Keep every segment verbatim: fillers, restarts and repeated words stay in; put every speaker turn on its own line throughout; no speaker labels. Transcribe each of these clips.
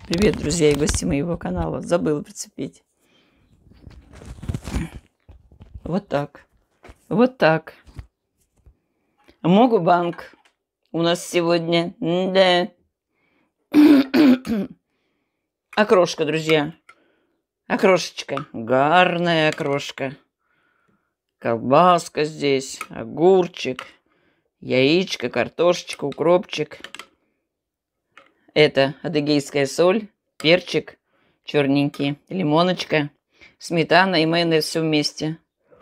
Привет, друзья и гости моего канала. Забыла прицепить. Вот так. Вот так. Мукбанг у нас сегодня. Да. Окрошка, друзья. Окрошечка. Гарная окрошка. Колбаска здесь. Огурчик. Яичко, картошечка, укропчик. Это адыгейская соль, перчик черненький, лимоночка, сметана и майонез все вместе.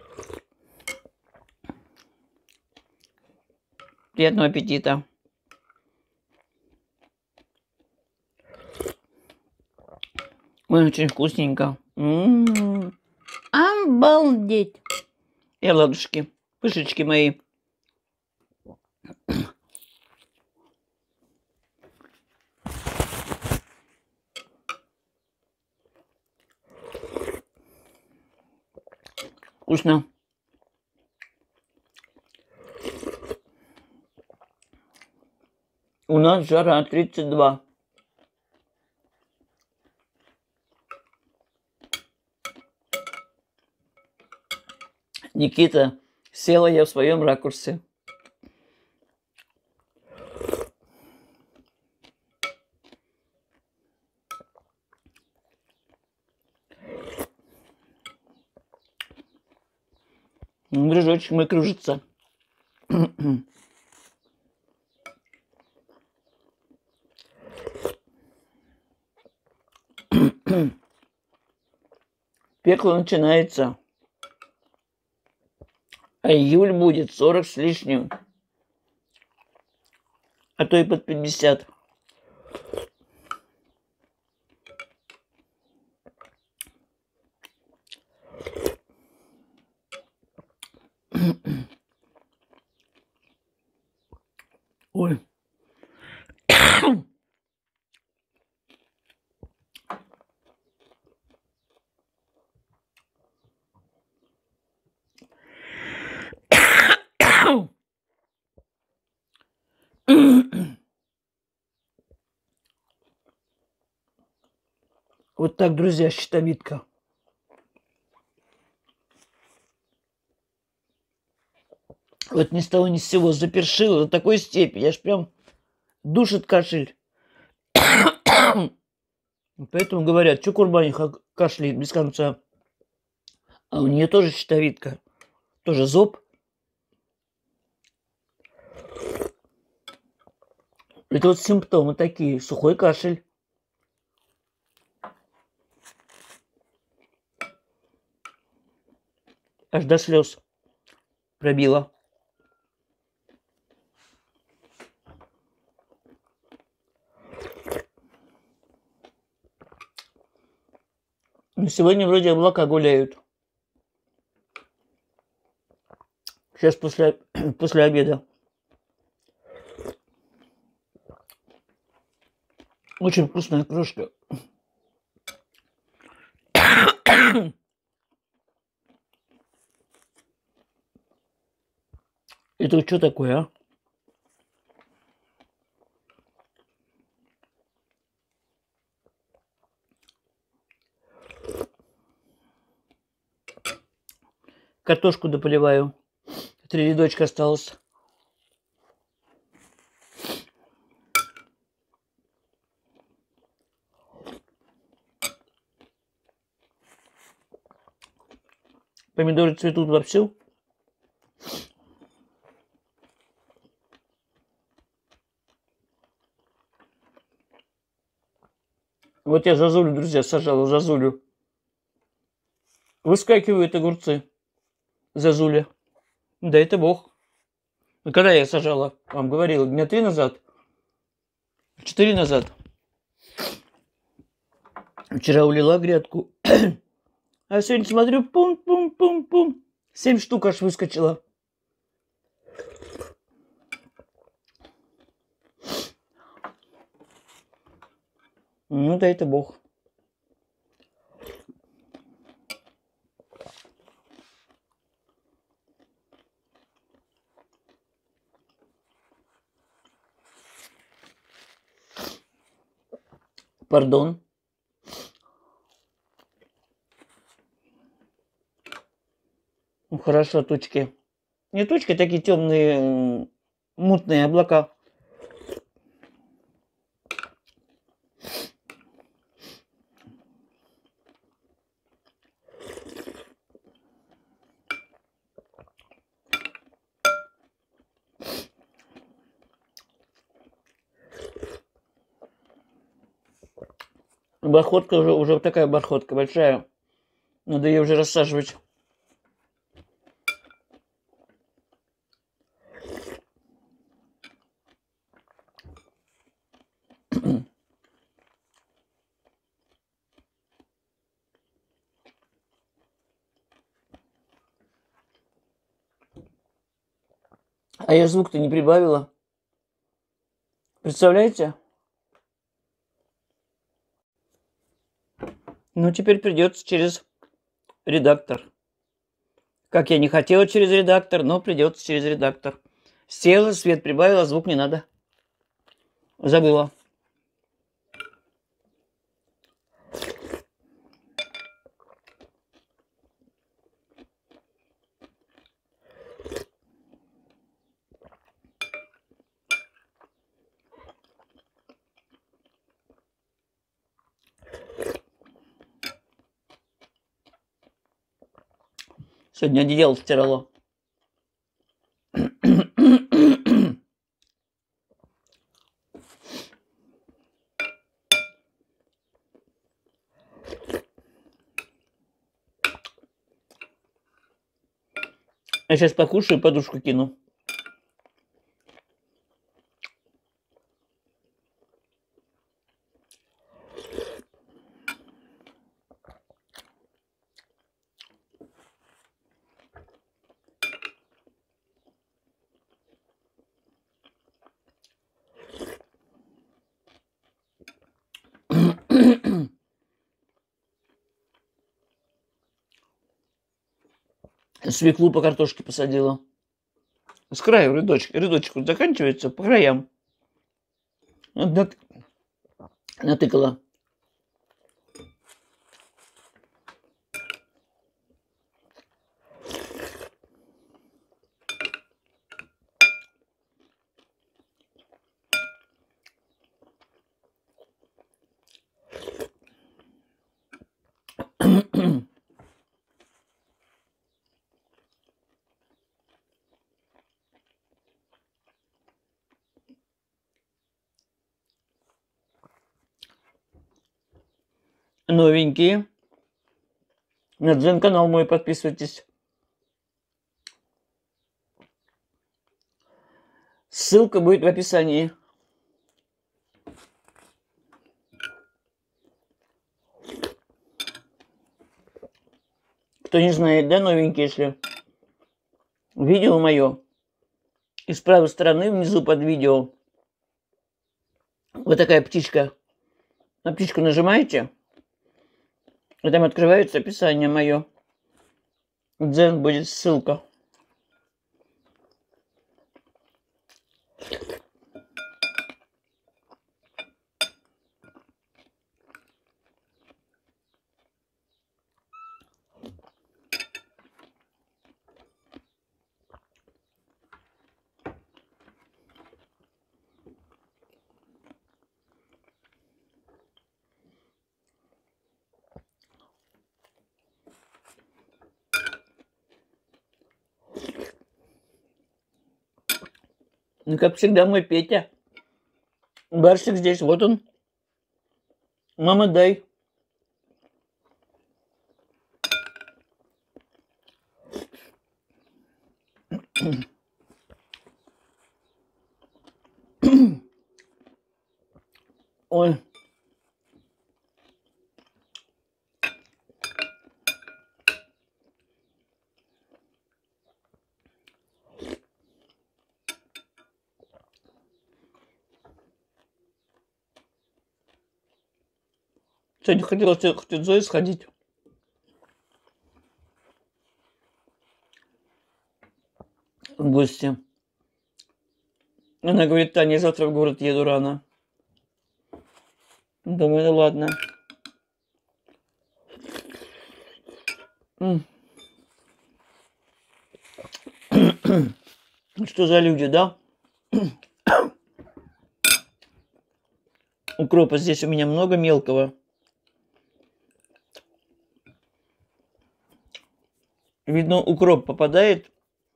Приятного аппетита. Ой, очень вкусненько. М-м-м. Обалдеть. И ладушки, пышечки мои. Вкусно. У нас жара тридцать два. Никита, села я в своем ракурсе. Дружочек мой кружится. Пекло начинается. А июль будет сорок с лишним. А то и под пятьдесят. Ой. Вот так, друзья, щитовидка. Вот ни с того ни с сего запершила до такой степени. Аж прям душит кашель. Поэтому говорят, что Курбаниха кашляет без конца. А у нее тоже щитовидка. Тоже зоб. Это вот симптомы такие. Сухой кашель. Аж до слез пробила. Но сегодня вроде облака гуляют. Сейчас после, после обеда. Очень вкусная крошка. Это что такое, а? Картошку дополиваю. Три рядочка осталось. Помидоры цветут вовсю. Вот я зазулю, друзья, сажала зазулю. Выскакивают огурцы. Зазуля. Да это бог. Ну, когда я сажала, вам говорила, дня три назад, четыре назад. Вчера улила грядку. А сегодня смотрю, пум-пум-пум-пум. Семь штук аж выскочила. Ну да это бог. Пардон. Ну, хорошо, тучки. Не тучки, такие темные, мутные облака. Бархотка уже, уже вот такая бархотка большая. Надо ее уже рассаживать. А я звук-то не прибавила. Представляете? Ну, теперь придется через редактор. Как я не хотела через редактор, но придется через редактор. Села, свет прибавила, звук не надо. Забыла. Сегодня одеяло стирала. Я сейчас покушаю и подушку кину. Свеклу по картошке посадила. С краю рядочек, рядочек вот заканчивается по краям. Вот натыкала. Новенькие. На Дзен-канал мой подписывайтесь. Ссылка будет в описании. Кто не знает, да, новенькие, если видео мое. И с правой стороны внизу под видео вот такая птичка. На птичку нажимаете, и там открывается описание мое. Дзен будет ссылка. Ну, как всегда, мой Петя. Барсик здесь, вот он. Мама, дай. Ой. Сегодня хотела к тете Зое сходить. В гости. Она говорит: Таня, я завтра в город еду рано. Думаю, ну ладно. М. Что за люди, да? Укропа здесь у меня много мелкого. Видно, укроп попадает,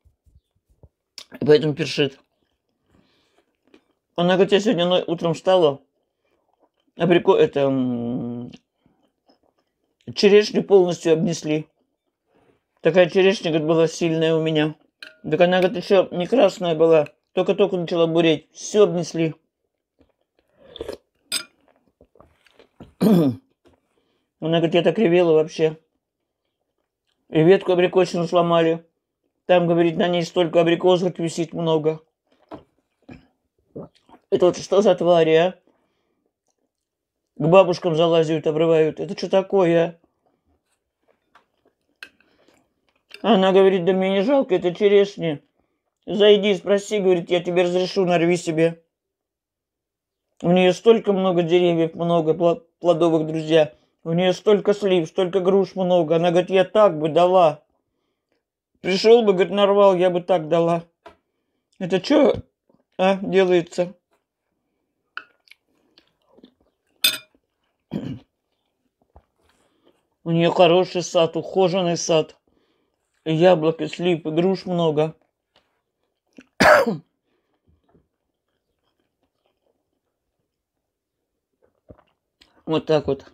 и поэтому першит. Она говорит, я сегодня утром встала, абрико... это... черешню полностью обнесли. Такая черешня, говорит, была сильная у меня. Так она, говорит, еще не красная была. Только-только начала буреть. Все обнесли. Она говорит, я так ревела вообще. И ветку абрикосину сломали. Там, говорит, на ней столько абрикосок висит много. Это вот что за твари, а? К бабушкам залазят, обрывают. Это что такое, а? Она говорит, да мне не жалко, это черешни. Зайди, спроси, говорит, я тебе разрешу, нарви себе. У нее столько много деревьев, много плодовых, друзья. У нее столько слив, столько груш много. Она говорит, я так бы дала. Пришел бы, говорит, нарвал, я бы так дала. Это что, а, делается? У нее хороший сад, ухоженный сад. И яблок, и слив, и груш много. Вот так вот.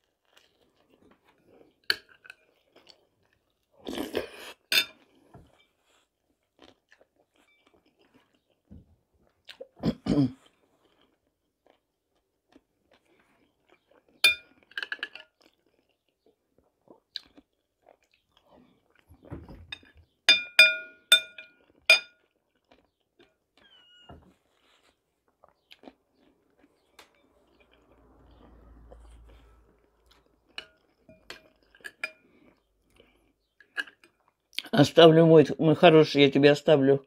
Оставлю мой, мой хороший, я тебе оставлю.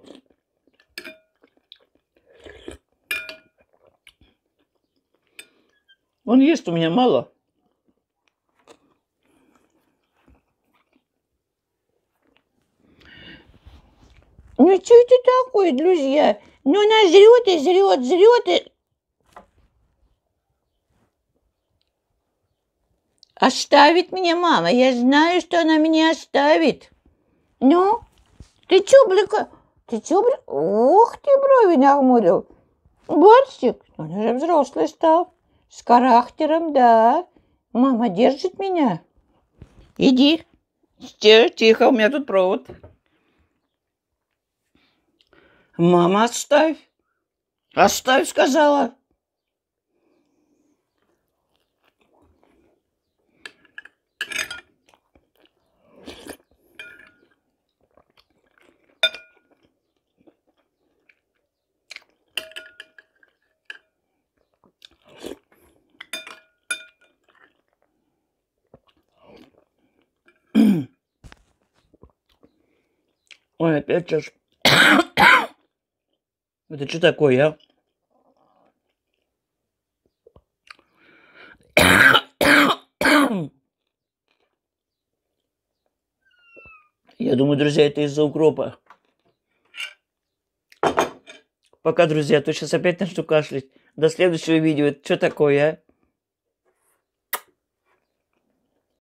Он ест у меня мало. Ну что это такое, друзья? Ну она жрет и жрет, жрет и... Оставит меня мама. Я знаю, что она меня оставит. Ну, ты чё, блика? Ты чё, блика? Ух ты, брови нахмурил. Борщик, он уже взрослый стал. С характером, да. Мама держит меня. Иди. Тихо, у меня тут провод. Мама, оставь. Оставь, сказала. Ой, опять сейчас. Это что такое, а? Я думаю, друзья, это из-за укропа. Пока, друзья, а то сейчас опять начну кашлять. До следующего видео. Это что такое, а?